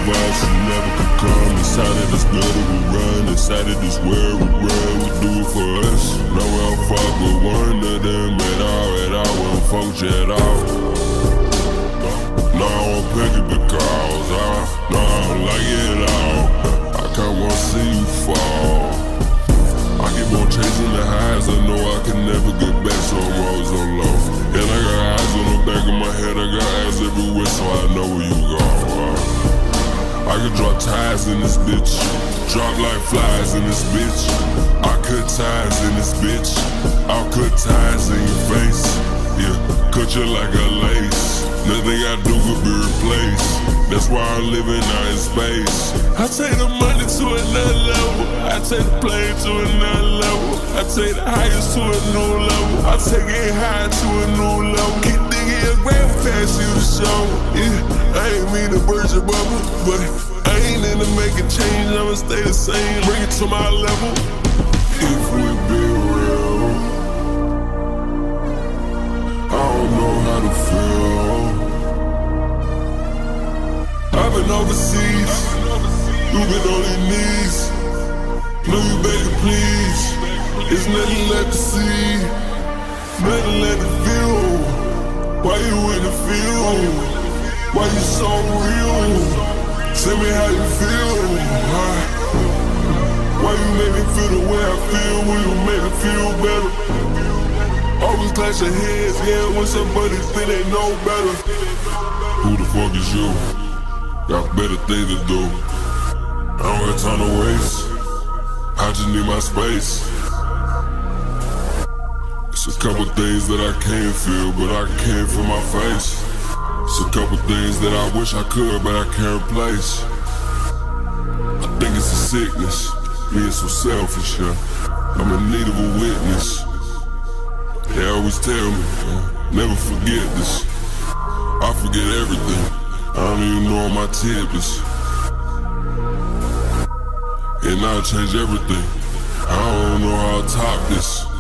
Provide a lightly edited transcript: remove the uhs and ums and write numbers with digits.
vibe, she never could come. Inside of this gutter we run, inside of this world we run. We do it for us. Now I'll fuck with one of them at all. We don't function at all. No, I won't pick it because no, I don't like it at all. I can't want to see you fall. I keep on chasing the highs, I know I can never get back, so I'm always on low. And I got eyes on the back of my head, I got eyes everywhere, so I know where you go. I can drop ties in this bitch, drop like flies in this bitch. I cut ties in this bitch, I'll cut ties in your face. Yeah, cut you like a lace, nothing I do could be replaced. That's why I'm living out in space. I take the money to another level, I take the plane to another level, I take the highest to a new level, I take it high to a new level. Keep thinking your grand past you to show. Yeah, I ain't mean to burst your bubble, but I ain't into making change, I'ma stay the same, bring it to my level. If we be real, I don't know how to feel. I've been overseas, you been on your knees. No, you begging please. It's nothing left to see, nothing left to feel. Why you in the field? Why you so real? Tell me how you feel. Why you make me feel the way I feel? Will you make me feel better? Always clash your heads, yeah, when somebody think they know better. Who the fuck is you? Got better things to do. I don't got time to waste, I just need my space. It's a couple things that I can't feel, but I can feel my face. It's a couple things that I wish I could, but I can't replace. I think it's a sickness, being so selfish, yeah. I'm in need of a witness. They always tell me, never forget this. I forget everything, I don't even know what my tip is. And I'll change everything, I don't know how to top this.